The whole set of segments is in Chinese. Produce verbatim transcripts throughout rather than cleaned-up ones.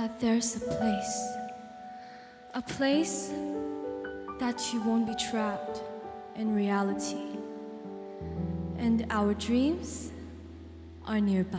that there's a place, a place that you won't be trapped in reality, and our dreams are nearby.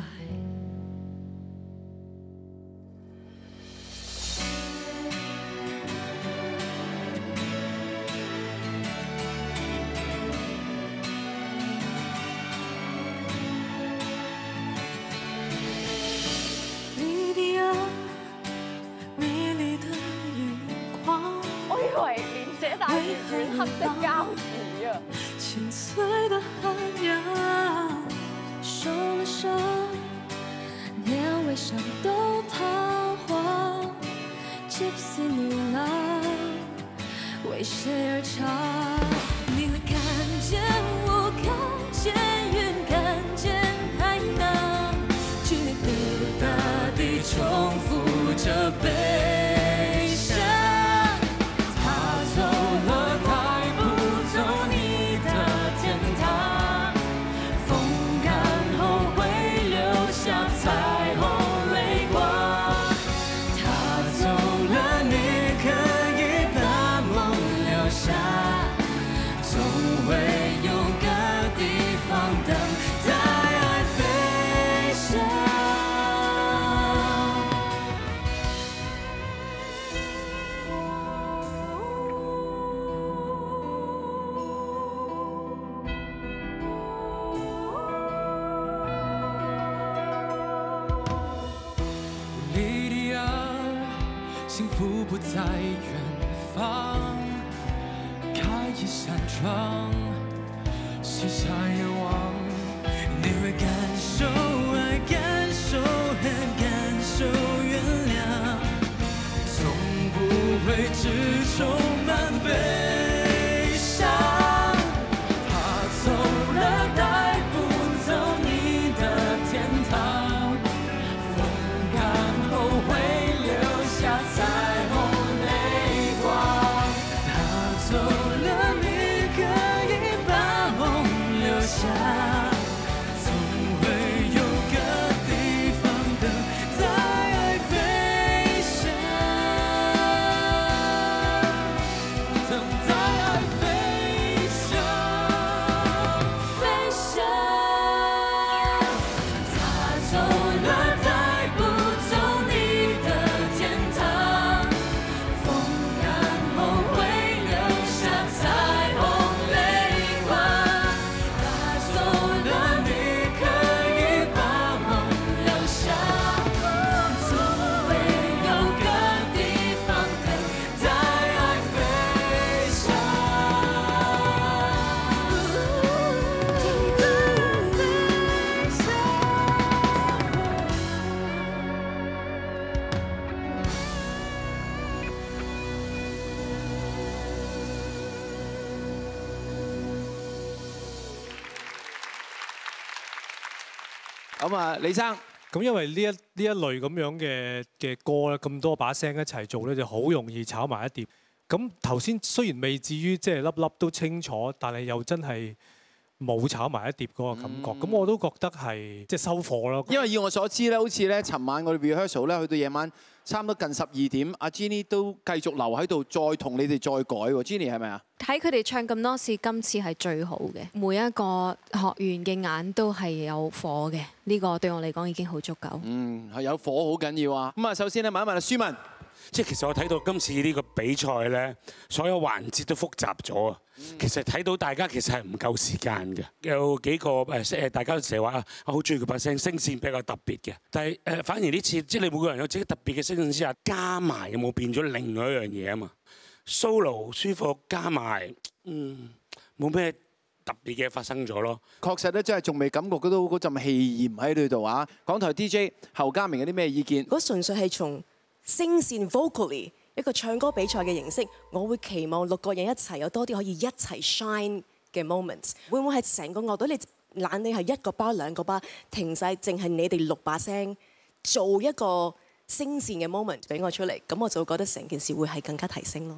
黑色膠紙啊！ 心碎的寒阳，受了伤，连微笑都彷徨。Gypsy 女郎，为谁而唱？你会看见我，看见云，看见海洋，剧烈的大地重复着悲伤。 幸福不在远方，开一扇窗，许下愿望，你会感受爱，感受恨，感受原谅，从不会只充满悲伤。他走了，带不走你的天堂，风干后会留下。 咁啊，李生， 咁因為呢一呢一類咁樣嘅嘅歌咧，咁多把聲一齊做咧，就好容易炒埋一碟。咁頭先雖然未至於即係粒粒都清楚，但係又真係冇炒埋一碟嗰個感覺。咁、嗯、我都覺得係即係收貨咯。 因為以我所知咧，好似咧，尋晚我哋 rehearsal 咧，去到夜晚差唔多近十二點，阿 Jenny 都繼續留喺度，再同你哋再改喎。Jenny 係咪啊？ 睇佢哋唱咁多次，今次係最好嘅。每一個學員嘅眼都係有火嘅，呢、這個對我嚟講已經好足夠。 嗯，係有火好緊要啊！咁啊，首先咧問一問阿舒文， 即係其實我睇到今次呢個比賽咧，所有環節都複雜咗啊！其實睇到大家其實係唔夠時間嘅，有幾個誒誒，大家成日話啊，我好中意佢把聲，聲線比較特別嘅。但係誒，反而呢次即係你每個人有自己特別嘅聲線之下，加埋有冇變咗另外一樣嘢啊嘛？ solo 舒服加埋，嗯，冇咩特別嘅發生咗咯。 確實咧，真係仲未感覺到嗰陣氣焰喺呢度啊！港台 D J 侯家明有啲咩意見？ 如果純粹係從聲線 vocally 一個唱歌比賽嘅形式，我會期望六個人一齊有多啲可以一齊 shine 嘅 moments。會唔會係成個樂隊你懶你係一個巴兩個巴停晒，淨係你哋六把聲做一個聲線嘅 moment 俾我出嚟，咁我就覺得成件事會係更加提升咯。